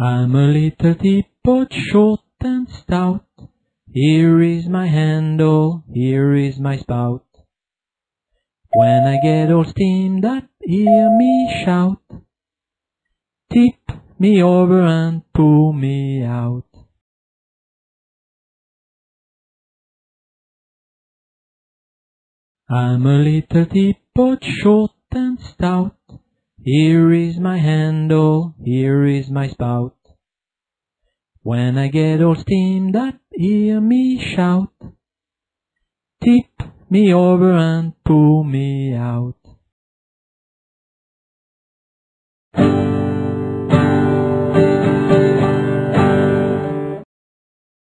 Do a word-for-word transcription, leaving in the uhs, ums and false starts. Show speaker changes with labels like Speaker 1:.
Speaker 1: I'm a little teapot, short and stout. Here is my handle, here is my spout. When I get all steamed up, hear me shout. Tip me over and pull me out. I'm a little teapot, short and stout. Here is my handle, here is my spout. When I get all steamed up, hear me shout. Tip me over and pull me out.